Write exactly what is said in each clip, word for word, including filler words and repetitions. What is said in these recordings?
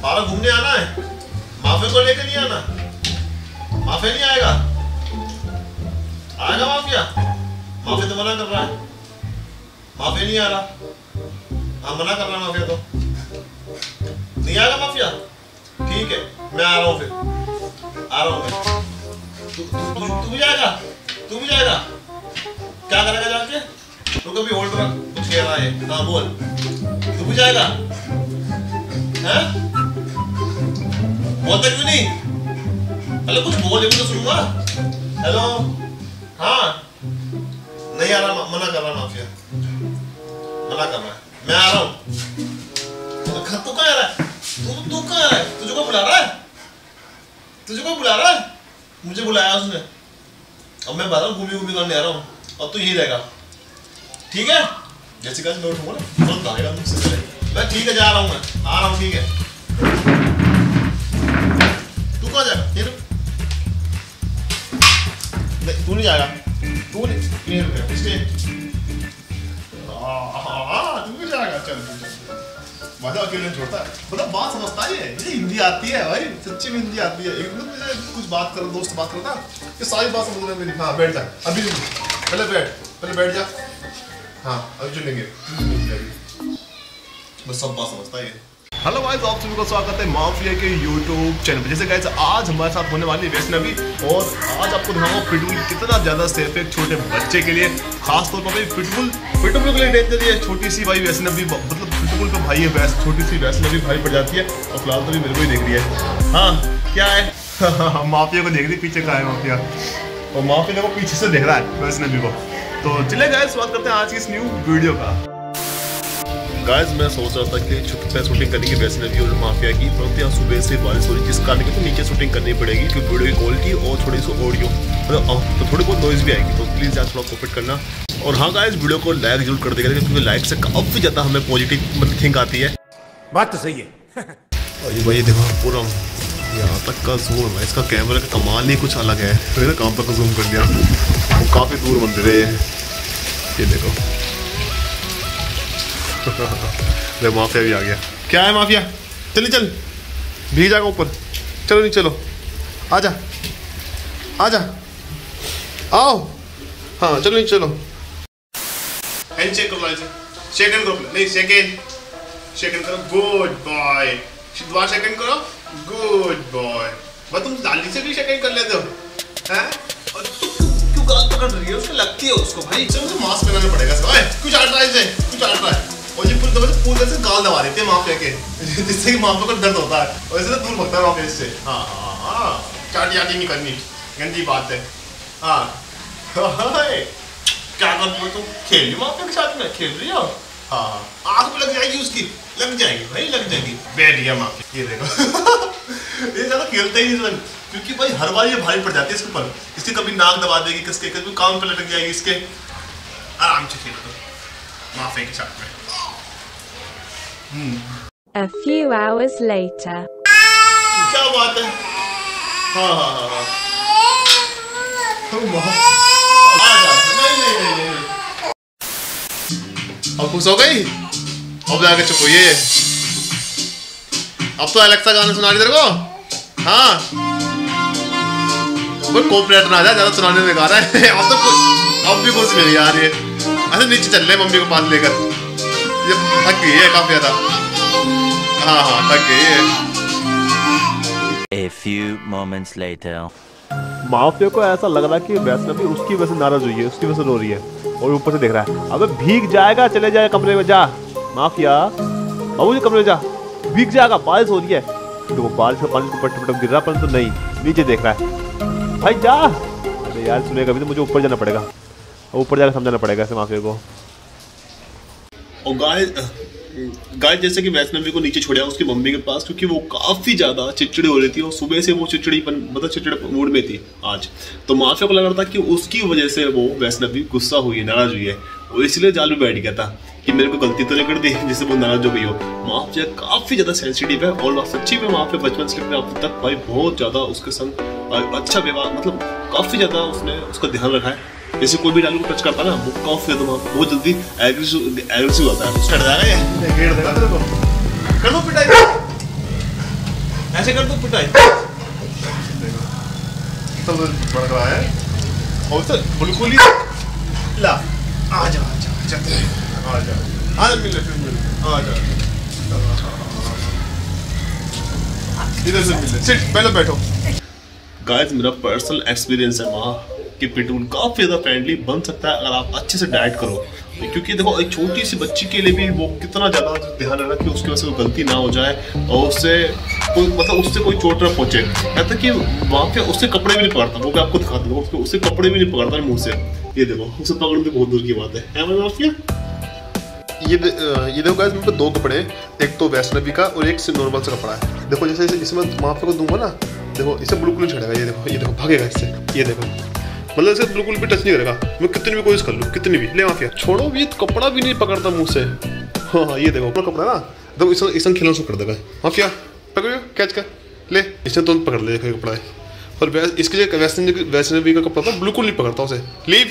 बाहर घूमने आना है, माफिया को लेकर नहीं आना। माफिया नहीं आएगा, आएगा माफिया? माफिया तो मना कर रहा है, माफिया नहीं आ रहा। हाँ मना कर रहा है माफिया, तो नहीं आएगा माफिया। ठीक है मैं आ रहा हूँ, फिर आ रहा हूँ मैं। तू तू तू भी जाएगा? तू भी जाएगा? क्या करेगा जाके? तू कभी होल्ड रख, कुछ कह रहा है। हाँ बोल, तू भी जाएगा? हैं? बोलता क्यों नहीं? अरे कुछ बोल तो सुनूंगा। हेलो, हाँ नहीं आ रहा, मना कर रहा माफिया, मना कर रहा है। मैं आ रहा हूँ। तू कहाँ आ रहा है? तू तू कहाँ आ रहा है? तुझे को बुला रहा है? तुझे को बुला रहा है? मुझे बुलाया उसने, अब मैं बाहर घूमी घूमी करने आ रहा हूँ, अब तू यही रहेगा। ठीक है? जैसे कि मैं उठूंगा ना तुरंत आएगा मुझसे चले। मैं ठीक है जा रहा हूँ, मैं आ रहा हूँ। ठीक है तू कहाँ जाएगा? नहीं तू नहीं जाएगा, तू नहीं नहीं रुकेगा इसलिए। हाँ तू भी जाएगा, चल मजा अकेले छोड़ता है। मतलब बात समझता है ये, मुझे हिंदी आती है भाई, सच्ची में हिंदी आती है। एक मिनट कुछ बात करो, दोस्त बात करता ये सारी बात समझ रहे मेरी। हाँ बैठ जा, अभी पहले बैठ, पहले बैठ जा। हाँ अभी चलेंगे, बस सब बात समझता है। हेलो गाइस, आप सभी को स्वागत है माफिया के यूट्यूब चैनल पर। जैसे गाइस आज हमारे साथ होने वाली वैष्णवी, और आज आपको दिखाऊंगा पिटबुल कितना ज्यादा सेफ है एक छोटे बच्चे के लिए। खास तौर पर भाई पिटबुल पिटबुल के लिए डेंजर है। छोटी सी भाई वैष्णवी, मतलब पिटबुल का भाई है वैस, छोटी सी वैष्णवी भाई पड़ जाती है। और फिलहाल तो भी मेरे को ही देख रही है। हाँ क्या है? माफिया को देख रही, पीछे का है माफिया, और माफिया को पीछे से देख रहा है वैष्णवी को। तो चले गाइस शुरुआत करते हैं आज की इस न्यू वीडियो का। गाइस मैं सोच रहा था कि छुप पे शूटिंग करने की वैष्णवी और माफिया की, परंतु यहाँ सुबह से बारिश हो रही, जिस कारण तो नीचे शूटिंग करनी पड़ेगी क्योंकि वीडियो की क्वालिटी और थोड़ी सी ऑडियो मतलब तो थोड़ी बहुत नॉइज भी आएगी। तो प्लीज़ यार थोड़ा कोऑपरेट करना। और हाँ गाइस वीडियो को लाइक जरूर कर देगा, क्योंकि लाइक से काफ़ी ज़्यादा हमें पॉजिटिव मतलब थिंक आती है। बात तो सही है। और भाई देखो पूरा यहाँ तक का जूम है, इसका कैमरा का कमाल ही कुछ अलग है। मैंने कहाँ तक जूम कर दिया, वो काफ़ी दूर मंदिर है ये देखो। माफिया भी आ गया। क्या है माफिया? चलिए चल, भीग जाएगा ऊपर। चलो नहीं चलो, आजा आजा आओ। हाँ चलो नहीं चलो। हैंड चेक करो, सेकंड करो, नहीं सेकंड सेकंड करो। गुड बॉय, दोबारा सेकंड करो। Good boy. बस तुम दाली से भी सेकंड कर लेते हो हैं? और क्यों गाल पकड़ रही है? उसको लगती है उसको भाई। चलो मुझे मास्क लगाना पड़ेगा इसको। कुछ आट रहा है इसे, कुछ आट रहा है। और ये पूरी दफे पूरे से गाल दबा देते हैं माफिया के, जिससे कि माफिया को दर्द होता है और इससे दूर भगता है माफिया इससे। हाँ हाँ हाँ चाटी आटी नहीं करनी, गंदी बात है। हाँ क्या कर तुम? खेल रही माफिया के साथ में, खेल रही हो? हाँ आँख पे लग जाएगी उसकी, लग जाएगी भाई लग जाएगी। बैठ गया माफिया, ये देखो। ये ज़्यादा खेलता ही नहीं, क्योंकि भाई हर बार ये भारी पड़ जाती है इसके ऊपर। इसकी कभी नाक दबा देगी, किसके कभी कान पे लटक जाएगी इसके। आराम से खेलो तो माफिया के साथ में। A few hours later. क्या बात है? हाँ हाँ हाँ हाँ। नहीं नहीं नहीं नहीं। अब खुश हो गई? अब जाके चुप हुई है। अब तो एलेक्सा गाना सुना रही तेरे को? हाँ। कोई कोऑपरेटर ना आ जाए, ज्यादा सुनाने में गा रहा है। अब तो अब भी खुश नहीं यार ये। अच्छा नीचे चल रहे मम्मी को पास लेकर, ये थक गई है काफी ज्यादा। हाँ हाँ थक गई है। A few moments later. Mafia को ऐसा लग रहा है कि वैष्णवी उसकी वजह से नाराज हुई है, उसकी वजह से रो रही है, और ऊपर से देख रहा है। अबे भीग जाएगा, चले जाए कमरे में जा। माफिया बाबू जी कमरे में जा, भीग जाएगा, बारिश हो रही है। देखो बारिश का पानी पट पट गिर रहा, परंतु नहीं, नीचे देख रहा है। भाई जा। अरे यार सुनेगा भी तो मुझे ऊपर जाना पड़ेगा, ऊपर जाकर समझाना पड़ेगा ऐसे माफिया को। और गाइस गाइस जैसे कि वैष्णवी को नीचे छोड़ा उसकी मम्मी के पास, क्योंकि वो काफी ज्यादा चिड़चिड़ी हो रही थी और सुबह से वो चिड़चिड़ी मतलब चिड़चिड़े मूड में थी आज। तो माफिया को लग रहा था कि उसकी वजह से वो वैष्णवी गुस्सा हुई है, नाराज हुई है, और इसलिए जाल में बैठ गया था कि मेरे को गलती तो नहीं कर दी जिससे वो नाराज हो गई हो। माफिया काफी ज्यादा सेंसिटिव है, और सच्ची में माफिया बचपन से अब तक भाई बहुत ज्यादा उसके संग अच्छा व्यवहार, मतलब काफी ज्यादा उसने उसका ध्यान रखा है। जैसे कोई भी डालू को टच करता है ना, वो काफी ज्यादा बहुत जल्दी एग्रेसिव एग्रेसिव होता है। स्टार्ट आ गया ये घेर देगा तेरे को। कर दो पिटाई। ऐसे कर दो पिटाई तब बढ़ रहा है और सर बिल्कुल ही ला आ जा आ जा आ जा आ जा आ जा मिल मिल आ जा इधर से मिल सिट पहले बैठो। गाइस मेरा पर्सनल एक्सपीरियंस है वहाँ कि पिटून काफ़ी ज़्यादा फ्रेंडली बन सकता है अगर आप अच्छे से डाइट करो, क्योंकि देखो एक छोटी सी बच्ची के लिए भी वो कितना ज़्यादा ध्यान रखना कि उसकी वजह से कोई गलती ना हो जाए और उससे कोई मतलब उससे कोई चोट ना पहुँचे। कहता कि वहाँ पे उससे कपड़े भी नहीं पकड़ता, वो भी आपको दिखा दूँगा, उसके उससे कपड़े भी नहीं पकड़ता मुँह से। ये देखो उसे पकड़ने बहुत दूर की बात है, है मैं माफिया। ये दे, ये देखो गाइस मेरे पे दो कपड़े हैं, एक तो वैष्णवी का और एक नॉर्मल सा कपड़ा है। देखो जैसे इसे इसमें माफिया को दूंगा ना, देखो इसे बिल्कुल नहीं छड़ेगा। ये देखो ये देखो भागेगा इससे, ये देखो मतलब इसे बिल्कुल भी टच नहीं करेगा। मैं कितनी भी कोशिश कर लूँ कितनी भी, ले माफिया छोड़ो, ये तो कपड़ा भी नहीं पकड़ता मुँह से। हाँ हाँ ये देखो अपना कपड़ा ना, देखो इसे इसे खिलौने से कर देगा माफिया। पकड़ियो कैच कर ले, इसे तुरंत पकड़ ले कपड़ा है। और इसके लिए वैष्णवी वैष्णवी का कपड़ा था बिल्कुल नहीं पकड़ता उसे। लीव।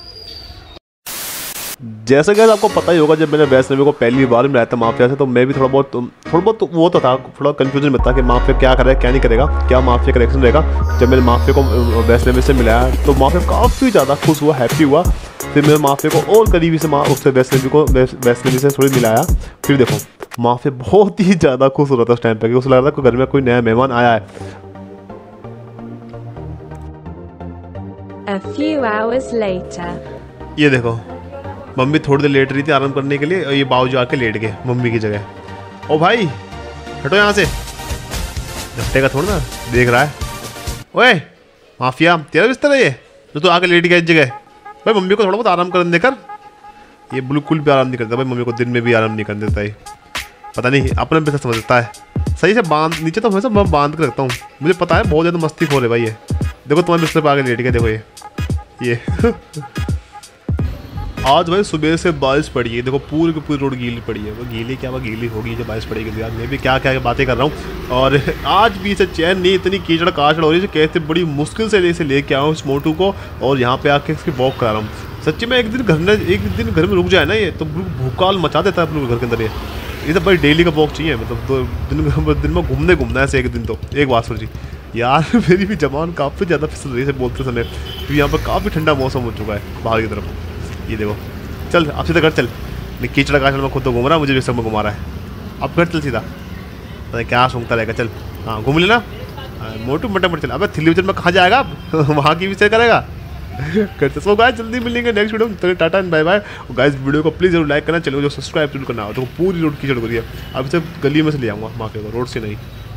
जैसे कि आपको पता ही होगा जब मैंने वैष्णवी को पहली बार मिलाया था माफिया से, तो मैं भी थोड़ा बहुत थोड़ा बहुत वो तो था, थोड़ा कंफ्यूजन में था कि माफिया क्या करेगा क्या नहीं करेगा, क्या माफिया का रिएक्शन रहेगा। जब मैंने माफिया को वैष्णवी से मिलाया तो माफिया काफ़ी ज़्यादा खुश हुआ, हैप्पी हुआ। फिर मैंने माफिया को और करीबी से उससे वैष्णवी को वैष्णवी से थोड़ी मिलाया। फिर देखो माफिया बहुत ही ज़्यादा खुश हो रहा था उस टाइम पर, उसे लग रहा था घर में कोई नया मेहमान आया है। A few hours later. ये देखो मम्मी थोड़ी देर लेट रही थी आराम करने के लिए और ये बाबूजी आके लेट गए मम्मी की जगह। ओ भाई हटो यहाँ से, झपटेगा थोड़ा ना, देख रहा है। ओए माफिया तेरा बिस्तर है ये जो तू आके लेट गया इस जगह? भाई मम्मी को थोड़ा बहुत आराम करने देकर। ये बिल्कुल भी आराम नहीं करता भाई, मम्मी को दिन में भी आराम नहीं करने देता है। पता नहीं अपने बिस्तर समझता है सही से। बांध नीचे तो हमेशा मैं बांध कर रखता हूँ, मुझे पता है बहुत ज़्यादा मस्ती खोले भाई ये। देखो तुम्हारे बिस्तर पर आके लेट गया, देखो ये ये आज भाई सुबह से बारिश पड़ी है, देखो पूरी की पूरी रोड गीली पड़ी है। वो गीली क्या वो गीली होगी जब बारिश पड़ेगी तो यार मैं भी क्या क्या बातें कर रहा हूँ। और आज भी इसे चैन नहीं, इतनी कीचड़ काचड़ हो रही है, कैसे बड़ी मुश्किल से इसे लेके आऊँ इस मोटू को और यहाँ पे आके इसकी वॉक करा रहा हूँ। सच्ची में एक दिन घर में एक दिन घर में रुक जाए ना ये तो भूकाल मचा देता है अपने घर के अंदर। ये ये सब भाई डेली का वॉक चाहिए, मतलब तो दिन दिन में घूमने घूमना है ऐसे एक दिन तो। एक बात जी यार मेरी भी जबान काफ़ी ज़्यादा फिसल रही है बोलते समय, क्योंकि यहाँ पर काफ़ी ठंडा मौसम हो चुका है बाहर की तरफ। ये देखो चल अब सीधा घर चल, नहीं कीचड़ काचड़ में खुद तो घूम रहा है, मुझे भी सब में घुमा रहा है। अब घर चल सीधा, पता क्या सूंघता रहेगा। चल हाँ घूम लेना मोटू मोटा मोटा चल। अब थिल्ली में कहाँ जाएगा अब वहाँ की भी सही करेगा करते। सो गाइस जल्दी मिलेंगे नेक्स्ट वीडियो में, tata and bye bye. Guys video को प्लीज़ जरूर लाइक करना, चैनल को जो सब्सक्राइब जरूर करना हो। तो पूरी रोड कीचड़ हो रही है, अब से गली में से ले आऊँगा माफिया को, रोड से नहीं।